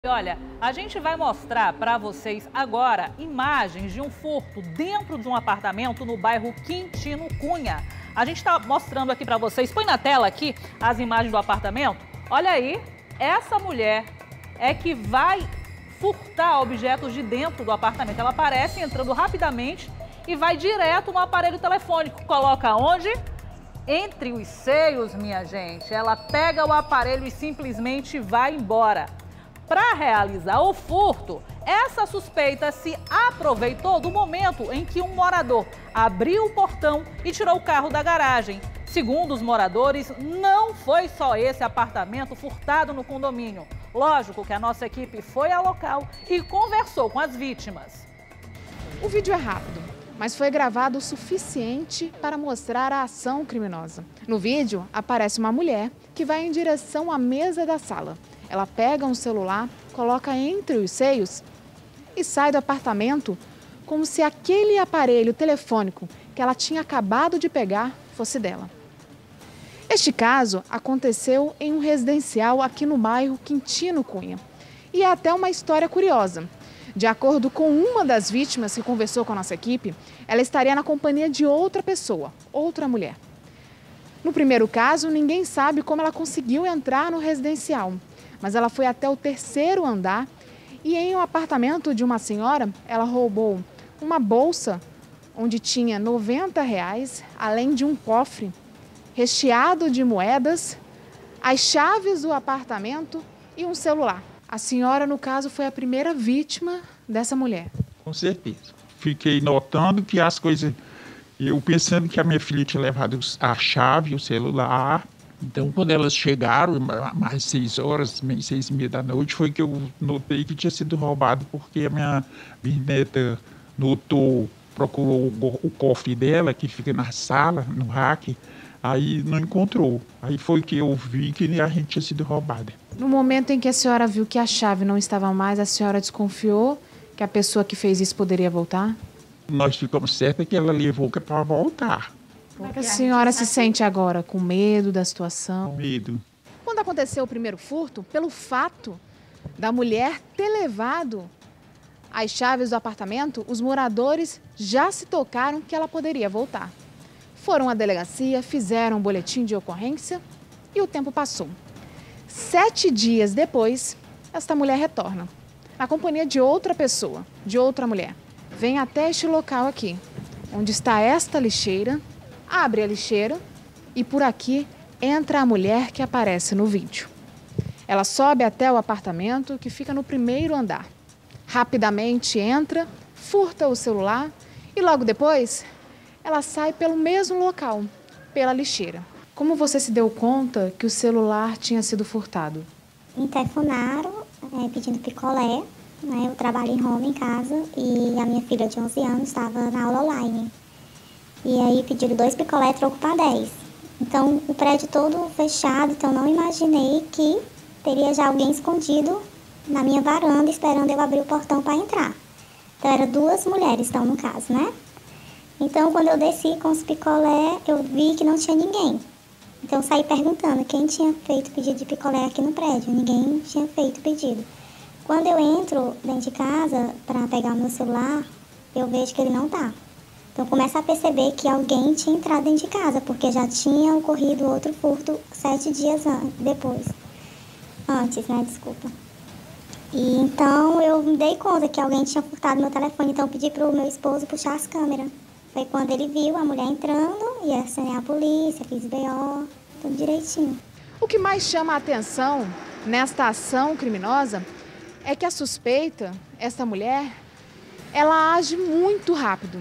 Olha, a gente vai mostrar para vocês agora imagens de um furto dentro de um apartamento no bairro Quintino Cunha. A gente está mostrando aqui para vocês, põe na tela aqui as imagens do apartamento. Olha aí, essa mulher é que vai furtar objetos de dentro do apartamento. Ela aparece entrando rapidamente e vai direto no aparelho telefônico. Coloca onde? Entre os seios, minha gente. Ela pega o aparelho e simplesmente vai embora. Para realizar o furto, essa suspeita se aproveitou do momento em que um morador abriu o portão e tirou o carro da garagem. Segundo os moradores, não foi só esse apartamento furtado no condomínio. Lógico que a nossa equipe foi ao local e conversou com as vítimas. O vídeo é rápido, mas foi gravado o suficiente para mostrar a ação criminosa. No vídeo, aparece uma mulher que vai em direção à mesa da sala. Ela pega um celular, coloca entre os seios e sai do apartamento como se aquele aparelho telefônico que ela tinha acabado de pegar fosse dela. Este caso aconteceu em um residencial aqui no bairro Quintino Cunha. E é até uma história curiosa. De acordo com uma das vítimas que conversou com a nossa equipe, ela estaria na companhia de outra pessoa, outra mulher. No primeiro caso, ninguém sabe como ela conseguiu entrar no residencial. Mas ela foi até o terceiro andar e em um apartamento de uma senhora, ela roubou uma bolsa onde tinha R$ 90, além de um cofre recheado de moedas, as chaves do apartamento e um celular. A senhora, no caso, foi a primeira vítima dessa mulher. Com certeza. Fiquei notando que as coisas... Eu pensando que a minha filha tinha levado a chave, o celular... Então, quando elas chegaram, mais 6 horas, 6h30 da noite, foi que eu notei que tinha sido roubado, porque a minha bisneta notou, procurou o cofre dela, que fica na sala, no rack, aí não encontrou. Aí foi que eu vi que a gente tinha sido roubada. No momento em que a senhora viu que a chave não estava mais, a senhora desconfiou que a pessoa que fez isso poderia voltar? Nós ficamos certos que ela levou para voltar. Como é que a senhora se sente agora? Com medo da situação? Com medo. Quando aconteceu o primeiro furto, pelo fato da mulher ter levado as chaves do apartamento, os moradores já se tocaram que ela poderia voltar. Foram à delegacia, fizeram um boletim de ocorrência e o tempo passou. 7 dias depois, esta mulher retorna, na companhia de outra pessoa, de outra mulher. Vem até este local aqui, onde está esta lixeira, abre a lixeira e por aqui entra a mulher que aparece no vídeo. Ela sobe até o apartamento que fica no primeiro andar. Rapidamente entra, furta o celular e logo depois ela sai pelo mesmo local, pela lixeira. Como você se deu conta que o celular tinha sido furtado? Me telefonaram pedindo picolé. Eu trabalho em home em casa e a minha filha de 11 anos estava na aula online. E aí pediram 2 picolé, troco para 10. Então o prédio todo fechado, então não imaginei que teria já alguém escondido na minha varanda esperando eu abrir o portão para entrar. Então eram 2 mulheres, então no caso, né? Então quando eu desci com os picolé, eu vi que não tinha ninguém. Então eu saí perguntando quem tinha feito pedido de picolé aqui no prédio. Ninguém tinha feito pedido. Quando eu entro dentro de casa para pegar o meu celular, eu vejo que ele não tá. Então começa a perceber que alguém tinha entrado dentro de casa, porque já tinha ocorrido outro furto 7 dias depois. Antes, né? Desculpa. E então eu me dei conta que alguém tinha furtado meu telefone, então eu pedi pro meu esposo puxar as câmeras. Foi quando ele viu a mulher entrando e acionei a polícia, fiz BO, tudo direitinho. O que mais chama a atenção nesta ação criminosa é que a suspeita, essa mulher, ela age muito rápido.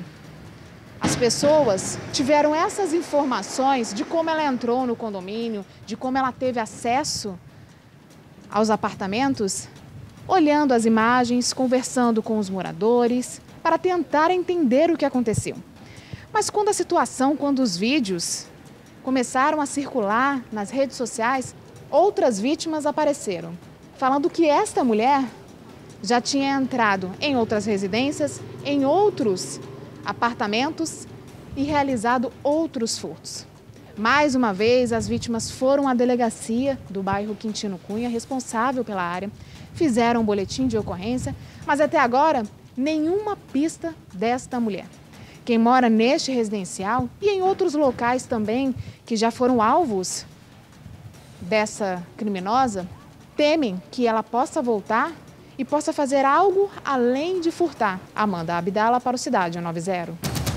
As pessoas tiveram essas informações de como ela entrou no condomínio, de como ela teve acesso aos apartamentos, olhando as imagens, conversando com os moradores, para tentar entender o que aconteceu. Mas quando os vídeos começaram a circular nas redes sociais, outras vítimas apareceram, falando que esta mulher já tinha entrado em outras residências, em outros apartamentos e realizado outros furtos. Mais uma vez, as vítimas foram à delegacia do bairro Quintino Cunha, responsável pela área, fizeram um boletim de ocorrência, mas até agora nenhuma pista desta mulher. Quem mora neste residencial e em outros locais também que já foram alvos dessa criminosa, temem que ela possa voltar e possa fazer algo além de furtar. Amanda Abdala para o Cidade 90.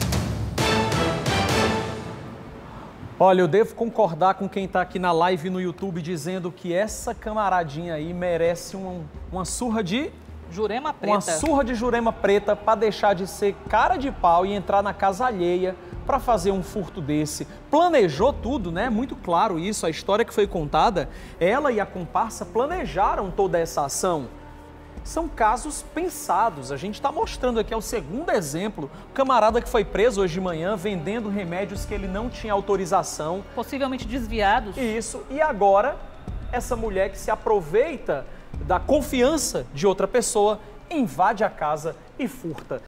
Olha, eu devo concordar com quem está aqui na live no YouTube dizendo que essa camaradinha aí merece uma surra de... Jurema preta. Uma surra de Jurema preta para deixar de ser cara de pau e entrar na casa alheia para fazer um furto desse. Planejou tudo, né? Muito claro isso, a história que foi contada, ela e a comparsa planejaram toda essa ação. São casos pensados, a gente está mostrando aqui, é o segundo exemplo, o camarada que foi preso hoje de manhã vendendo remédios que ele não tinha autorização. Possivelmente desviados. Isso, e agora essa mulher que se aproveita da confiança de outra pessoa, invade a casa e furta.